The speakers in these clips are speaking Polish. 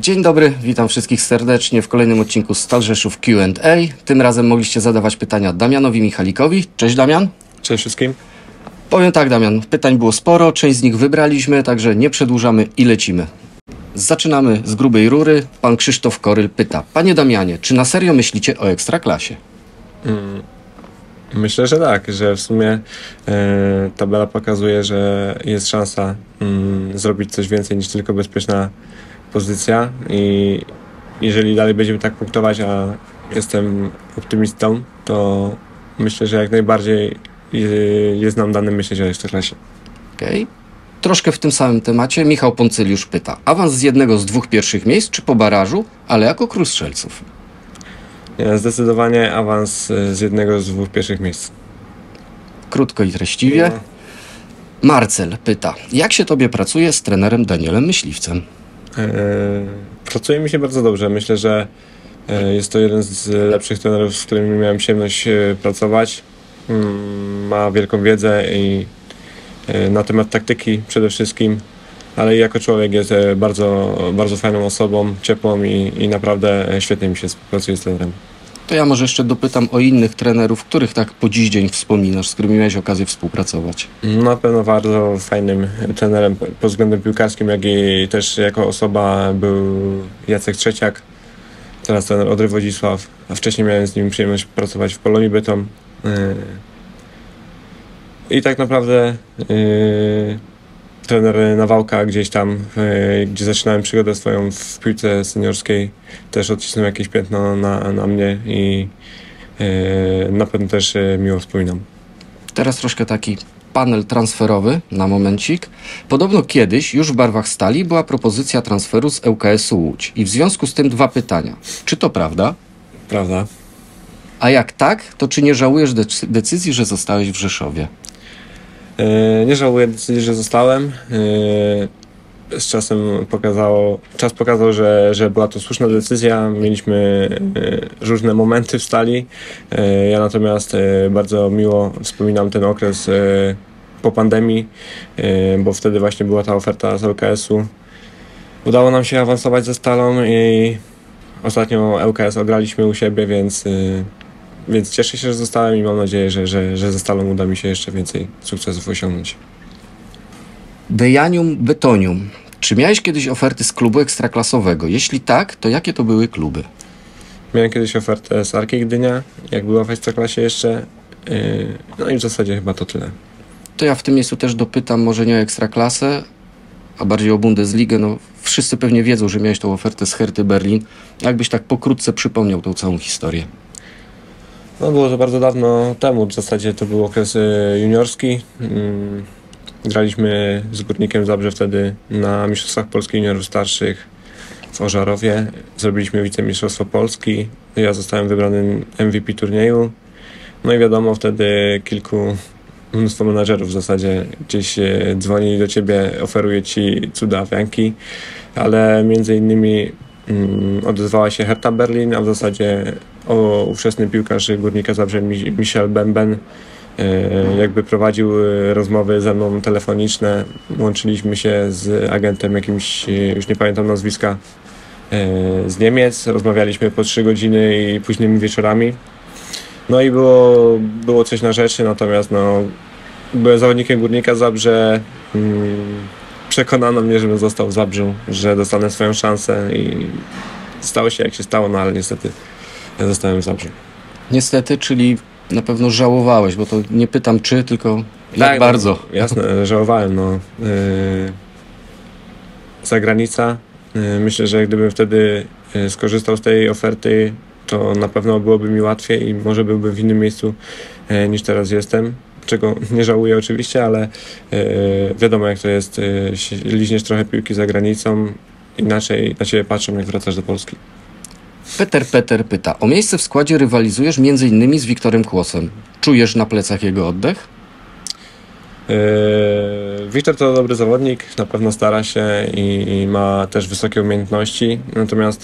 Dzień dobry, witam wszystkich serdecznie w kolejnym odcinku Stal Rzeszów Q&A. Tym razem mogliście zadawać pytania Damianowi Michalikowi. Cześć Damian. Cześć wszystkim. Powiem tak, Damian, pytań było sporo, część z nich wybraliśmy, także nie przedłużamy i lecimy. Zaczynamy z grubej rury. Pan Krzysztof Koryl pyta: Panie Damianie, czy na serio myślicie o Ekstraklasie? Myślę, że tak, że w sumie tabela pokazuje, że jest szansa zrobić coś więcej niż tylko bezpieczna pozycja i jeżeli dalej będziemy tak punktować, a jestem optymistą, to myślę, że jak najbardziej jest nam dane myśleć o Ekstraklasie. Okej. Troszkę w tym samym temacie Michał Poncyliusz pyta: awans z jednego z dwóch pierwszych miejsc czy po barażu, ale jako król strzelców? Zdecydowanie awans z jednego z dwóch pierwszych miejsc. Krótko i treściwie. Marcel pyta: jak się tobie pracuje z trenerem Danielem Myśliwcem? Pracuje mi się bardzo dobrze. Myślę, że jest to jeden z lepszych trenerów, z którymi miałem przyjemność pracować. Ma wielką wiedzę i na temat taktyki przede wszystkim, ale jako człowiek jest bardzo, bardzo fajną osobą, ciepłą i naprawdę świetnie mi się współpracuje z trenerem. To ja może jeszcze dopytam o innych trenerów, których tak po dziś dzień wspominasz, z którymi miałeś okazję współpracować. Na pewno bardzo fajnym trenerem pod względem piłkarskim, jak i też jako osoba był Jacek Trzeciak, teraz trener Odry Wodzisław, a wcześniej miałem z nim przyjemność pracować w Polonii Bytom. I tak naprawdę trener Nawałka gdzieś tam, gdzie zaczynałem przygodę swoją w piłce seniorskiej, też odcisnął jakieś piętno na mnie i na pewno też miło wspominam. Teraz troszkę taki panel transferowy na momencik. Podobno kiedyś, już w barwach Stali, była propozycja transferu z ŁKS-u Łódź. I w związku z tym dwa pytania. Czy to prawda? Prawda. A jak tak, to czy nie żałujesz decyzji, że zostałeś w Rzeszowie? Nie żałuję decyzji, że zostałem. Z czasem czas pokazał, że była to słuszna decyzja. Mieliśmy różne momenty w Stali. Ja natomiast bardzo miło wspominam ten okres po pandemii, bo wtedy właśnie była ta oferta z ŁKS-u. Udało nam się awansować ze Stalą i ostatnio ŁKS ograliśmy u siebie, więc cieszę się, że zostałem i mam nadzieję, że ze Stalą uda mi się jeszcze więcej sukcesów osiągnąć. Dejanium Betonium. Czy miałeś kiedyś oferty z klubu ekstraklasowego? Jeśli tak, to jakie to były kluby? Miałem kiedyś ofertę z Arki Gdynia, jak była w Ekstraklasie jeszcze. No i w zasadzie chyba to tyle. To ja w tym miejscu też dopytam, może nie o Ekstraklasę, a bardziej o Bundesligę. No, wszyscy pewnie wiedzą, że miałeś tą ofertę z Herty Berlin. Jakbyś tak pokrótce przypomniał tą całą historię? No było to bardzo dawno temu, w zasadzie to był okres juniorski. Graliśmy z Górnikiem Zabrze wtedy na Mistrzostwach Polski Juniorów Starszych w Ożarowie. Zrobiliśmy wicemistrzostwo Polski. Ja zostałem wybrany MVP turnieju. No i wiadomo, wtedy mnóstwo menadżerów w zasadzie gdzieś dzwoni do ciebie, oferuje ci cuda wianki, ale między innymi odezwała się Hertha Berlin, a w zasadzie ówczesny piłkarz Górnika Zabrze Michel Bemben jakby prowadził rozmowy ze mną telefoniczne. Łączyliśmy się z agentem jakimś, już nie pamiętam nazwiska, z Niemiec. Rozmawialiśmy po 3 godziny i późnymi wieczorami. No i było coś na rzeczy, natomiast byłem zawodnikiem Górnika Zabrze. Przekonano mnie, żebym został w Zabrzu, że dostanę swoją szansę i stało się jak się stało, no ale niestety ja zostałem w Zabrzu. Niestety, czyli na pewno żałowałeś, bo to nie pytam czy, tylko jak tak, bardzo. No, jasne, żałowałem. Zagranica. Myślę, że gdybym wtedy skorzystał z tej oferty, to na pewno byłoby mi łatwiej i może byłbym w innym miejscu niż teraz jestem. Czego nie żałuję oczywiście, ale wiadomo jak to jest. Liźniesz trochę piłki za granicą, inaczej na ciebie patrzą, jak wracasz do Polski. Peter pyta: o miejsce w składzie rywalizujesz m.in. z Wiktorem Kłosem. Czujesz na plecach jego oddech? Wiktor to dobry zawodnik, na pewno stara się i ma też wysokie umiejętności, natomiast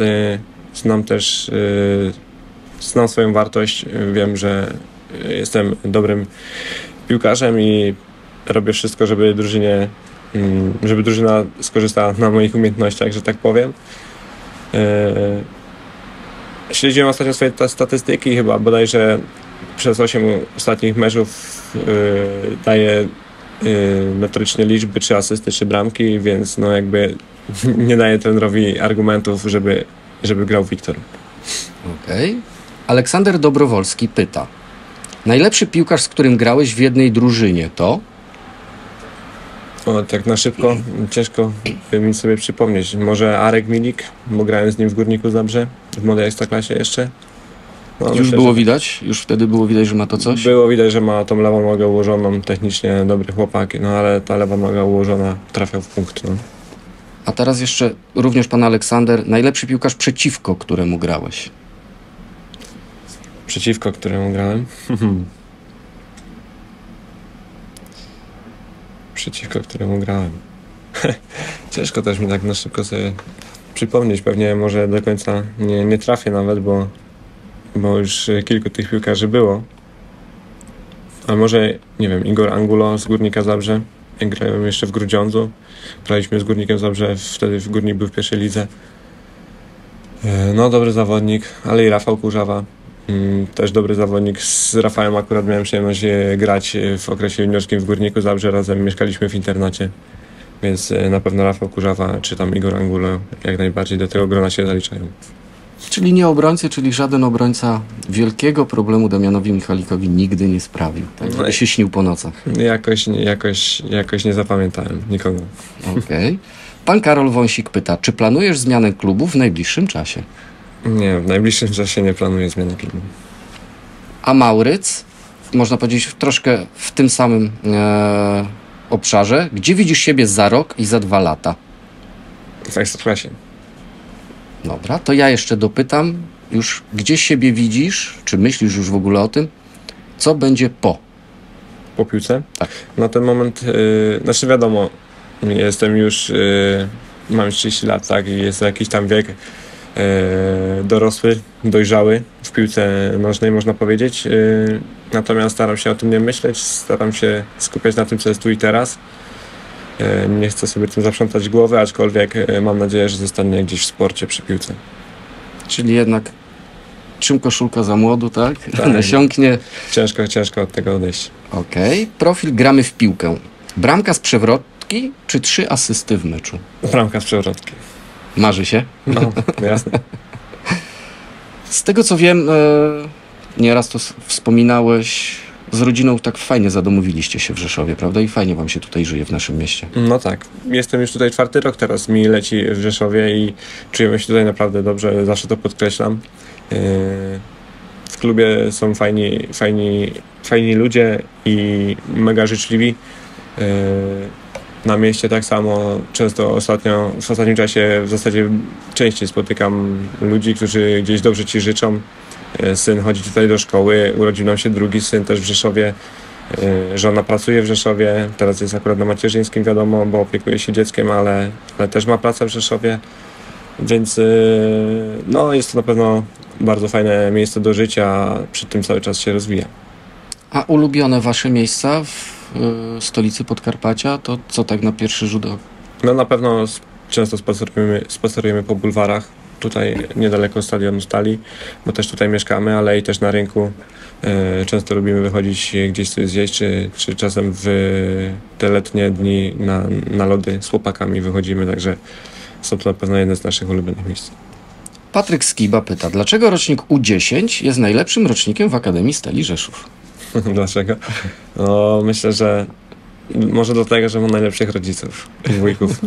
znam swoją wartość, wiem, że jestem dobrym piłkarzem i robię wszystko, żeby drużyna skorzystała na moich umiejętnościach, że tak powiem. Śledziłem ostatnio swoje statystyki, chyba bodajże przez 8 ostatnich meczów daje metrycznie liczby, 3 asysty, 3 bramki, więc no jakby nie daje trenerowi argumentów, żeby grał Wiktor. Okej. Aleksander Dobrowolski pyta. Najlepszy piłkarz, z którym grałeś w jednej drużynie to? O, tak na szybko, ciężko mi sobie przypomnieć. Może Arek Milik, bo grałem z nim w Górniku Zabrze, w młodej Ekstraklasie jeszcze. No, Już myślę, było że widać? Już wtedy było widać, że ma to coś? było widać, że ma tą lewą nogę ułożoną, technicznie dobry chłopak, no ale ta lewa noga ułożona trafiał w punkt. No. A teraz jeszcze również pan Aleksander. Najlepszy piłkarz przeciwko któremu grałeś? Przeciwko któremu grałem. Przeciwko któremu grałem. Ciężko też mi tak na szybko sobie przypomnieć. Pewnie może do końca nie trafię nawet, bo już kilku tych piłkarzy było. A może, nie wiem, Igor Angulo z Górnika Zabrze. Jak grałem jeszcze w Grudziądzu. Graliśmy z Górnikiem Zabrze, wtedy Górnik był w pierwszej lidze. No, dobry zawodnik, ale i Rafał Kurzawa. Też dobry zawodnik. Z Rafałem akurat miałem przyjemność grać w okresie juniorskim w Górniku Zabrze. Razem mieszkaliśmy w internacie, więc na pewno Rafał Kurzawa czy tam Igor Angulo jak najbardziej do tego grona się zaliczają. Czyli nie obrońcy, czyli żaden obrońca wielkiego problemu Damianowi Michalikowi nigdy nie sprawił. Tak, żeby się śnił po nocach. Jakoś nie zapamiętałem nikogo. Okej. Pan Karol Wąsik pyta, czy planujesz zmianę klubu w najbliższym czasie? Nie, w najbliższym czasie nie planuję zmiany klubu. A Mauryc, można powiedzieć troszkę w tym samym obszarze, gdzie widzisz siebie za rok i za 2 lata? W Ekstraklasie. Dobra, to ja jeszcze dopytam już, gdzie siebie widzisz, czy myślisz już w ogóle o tym, co będzie po? Po piłce? Tak. Na ten moment, znaczy wiadomo, jestem już, mam 30 lat, tak, i jest jakiś tam wiek dorosły, dojrzały w piłce nożnej, można powiedzieć. Natomiast staram się o tym nie myśleć, staram się skupiać na tym, co jest tu i teraz. Nie chcę sobie tym zaprzątać głowy, aczkolwiek mam nadzieję, że zostanę gdzieś w sporcie przy piłce. Czyli jednak czym koszulka za młodu, tak? Tak. Nasiąknie. Ciężko od tego odejść. Okej. Profil gramy w piłkę. Bramka z przewrotki, czy 3 asysty w meczu? Bramka z przewrotki. Marzy się? No, jasne. Z tego co wiem, nieraz to wspominałeś, z rodziną tak fajnie zadomowiliście się w Rzeszowie, prawda? I fajnie wam się tutaj żyje w naszym mieście. No tak. Jestem już tutaj 4. rok teraz mi leci w Rzeszowie i czujemy się tutaj naprawdę dobrze, zawsze to podkreślam. W klubie są fajni ludzie i mega życzliwi. Na mieście tak samo. Często w ostatnim czasie w zasadzie częściej spotykam ludzi, którzy gdzieś dobrze ci życzą. Syn chodzi tutaj do szkoły, urodził nam się drugi syn też w Rzeszowie. Żona pracuje w Rzeszowie, teraz jest akurat na macierzyńskim, wiadomo, bo opiekuje się dzieckiem, ale też ma pracę w Rzeszowie. Więc no, jest to na pewno bardzo fajne miejsce do życia, przy tym cały czas się rozwija. A ulubione wasze miejsca w stolicy Podkarpacia, to co tak na pierwszy rzut oka? No na pewno często spacerujemy po bulwarach, tutaj niedaleko stadionu Stali, bo też tutaj mieszkamy, ale i też na rynku. Często lubimy wychodzić gdzieś sobie zjeść, czy czasem w te letnie dni na lody z chłopakami wychodzimy, także są to na pewno jedne z naszych ulubionych miejsc. Patryk Skiba pyta, dlaczego rocznik U10 jest najlepszym rocznikiem w Akademii Stali Rzeszów? Dlaczego? No, myślę, że może dlatego, że mam najlepszych rodziców i wujków.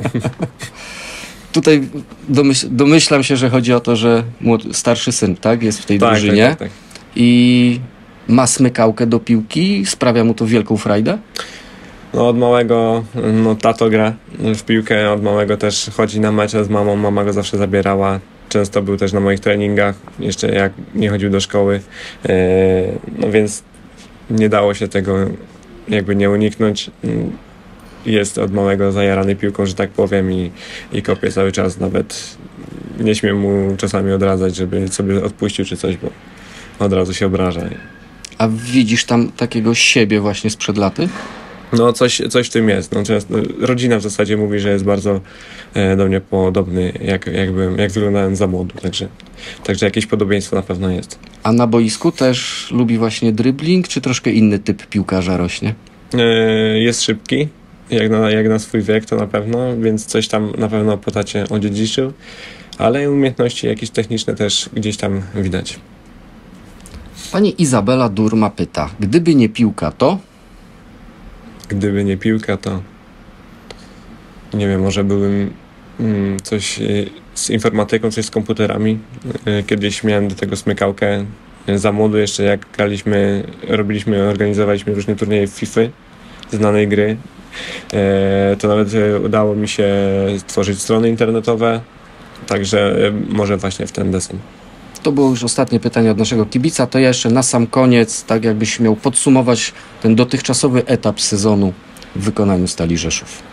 Tutaj domyślam się, że chodzi o to, że starszy syn, tak, jest w tej drużynie tak. I ma smykałkę do piłki, sprawia mu to wielką frajdę? No od małego, tato gra w piłkę, od małego też chodzi na mecze z mamą, mama go zawsze zabierała. Często był też na moich treningach, jeszcze jak nie chodził do szkoły, no więc nie dało się tego jakby nie uniknąć. Jest od małego zajarany piłką, że tak powiem, i kopie cały czas, nawet nie śmiem mu czasami odradzać, żeby sobie odpuścił czy coś, bo od razu się obraża. A widzisz tam takiego siebie właśnie sprzed laty? No coś w tym jest. No, rodzina w zasadzie mówi, że jest bardzo do mnie podobny, jak wyglądałem za młodu, także jakieś podobieństwo na pewno jest. A na boisku też lubi właśnie dribbling, czy troszkę inny typ piłkarza rośnie? Jest szybki, jak na swój wiek to na pewno, więc coś tam na pewno po tacie odziedziczył, ale umiejętności jakieś techniczne też gdzieś tam widać. Pani Izabela Durma pyta, gdyby nie piłka, to? Gdyby nie piłka, to nie wiem, może byłbym coś z informatyką, coś z komputerami. Kiedyś miałem do tego smykałkę. Za młodu jeszcze jak organizowaliśmy różne turnieje w FIFA, znanej gry. To nawet udało mi się stworzyć strony internetowe, także może właśnie w ten deseń. To było już ostatnie pytanie od naszego kibica, to ja jeszcze na sam koniec, tak jakbyś miał podsumować ten dotychczasowy etap sezonu w wykonaniu Stali Rzeszów.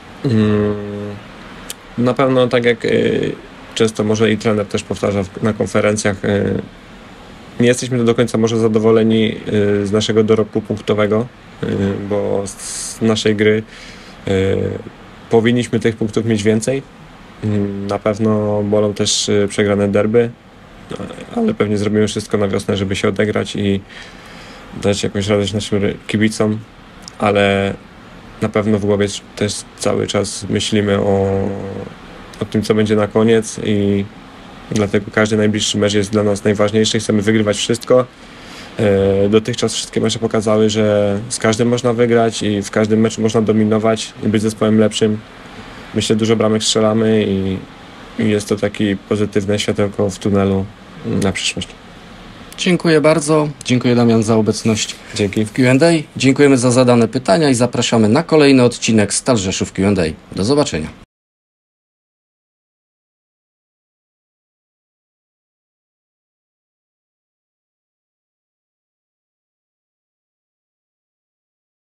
Na pewno tak jak często może i trener też powtarza na konferencjach, nie jesteśmy do końca może zadowoleni z naszego dorobku punktowego, bo z naszej gry powinniśmy tych punktów mieć więcej. Na pewno bolą też przegrane derby, ale pewnie zrobimy wszystko na wiosnę, żeby się odegrać i dać jakąś radość naszym kibicom, ale na pewno w głowie też cały czas myślimy o tym, co będzie na koniec i dlatego każdy najbliższy mecz jest dla nas najważniejszy. Chcemy wygrywać wszystko. Dotychczas wszystkie mecze pokazały, że z każdym można wygrać i w każdym meczu można dominować i być zespołem lepszym. Myślę, dużo bramek strzelamy i jest to takie pozytywne światełko w tunelu na przyszłość. Dziękuję bardzo. Dziękuję, Damian, za obecność Dzięki. w Q&A. Dziękujemy za zadane pytania i zapraszamy na kolejny odcinek Stal Rzeszów Q&A. Do zobaczenia.